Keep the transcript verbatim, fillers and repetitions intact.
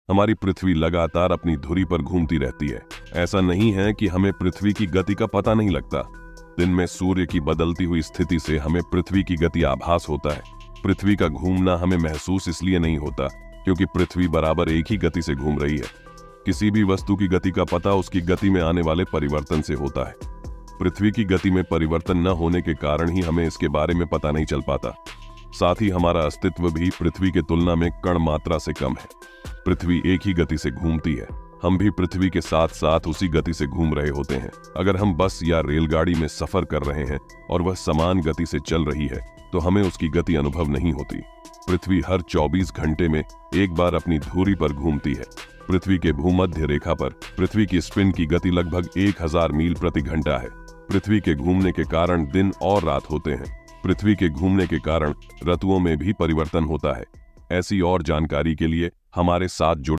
हमारी पृथ्वी लगातार अपनी धुरी पर घूमती रहती है। ऐसा नहीं है कि हमें पृथ्वी की गति का पता नहीं लगता। दिन में सूर्य की बदलती हुई स्थिति से हमें पृथ्वी की गति आभास होता है। पृथ्वी का घूमना हमें महसूस इसलिए नहीं होता क्योंकि पृथ्वी बराबर एक ही गति से घूम रही है। किसी भी वस्तु की गति का पता उसकी गति में आने वाले परिवर्तन से होता है। पृथ्वी की गति में परिवर्तन न होने के कारण ही हमें इसके बारे में पता नहीं चल पाता। साथ ही हमारा अस्तित्व भी पृथ्वी के तुलना में कण मात्रा से कम है। पृथ्वी एक ही गति से घूमती है, हम भी पृथ्वी के साथ साथ उसी गति से घूम रहे होते हैं। अगर हम बस या रेलगाड़ी में सफर कर रहे हैं और वह समान गति से चल रही है तो हमें उसकी गति अनुभव नहीं होती। पृथ्वी हर चौबीस घंटे में एक बार अपनी धुरी पर घूमती है। पृथ्वी के भूमध्य रेखा पर पृथ्वी की स्पिन की गति लगभग एक हजार मील प्रति घंटा है। पृथ्वी के घूमने के कारण दिन और रात होते हैं। पृथ्वी के घूमने के कारण ऋतुओं में भी परिवर्तन होता है। ऐसी और जानकारी के लिए हमारे साथ जुड़